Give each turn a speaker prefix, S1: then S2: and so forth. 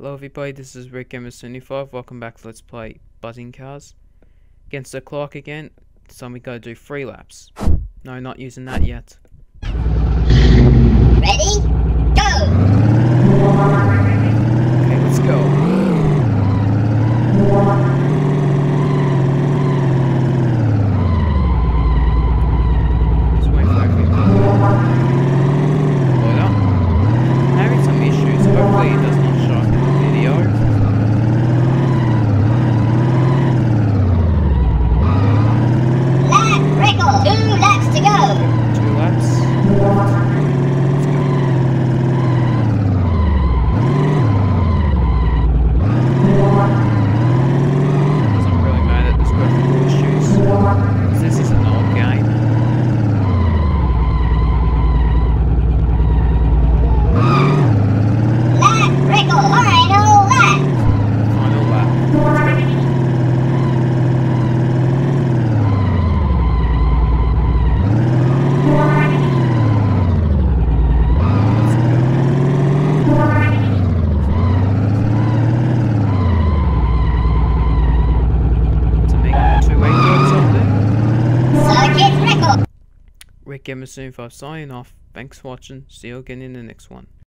S1: Hello everybody, this is Rick Gamer75. Welcome back to Let's Play Buzzing Cars. Against the clock again, so we gotta do 3 laps. No, not using that yet.
S2: Ready? Go!
S1: Okay, let's go. Just wait for everything to load up. I'm having some issues, hopefully it does not show up in the video.
S2: Lap record! 2 laps to go!
S1: 2 laps. I'm really mad at this graphical issues. This is an old game.
S2: Lap record! Final lap!
S1: Final lap. To make 2 8 something.
S2: Circuit record!
S1: Rick Gamer75 signing off. Thanks for watching. See you again in the next one.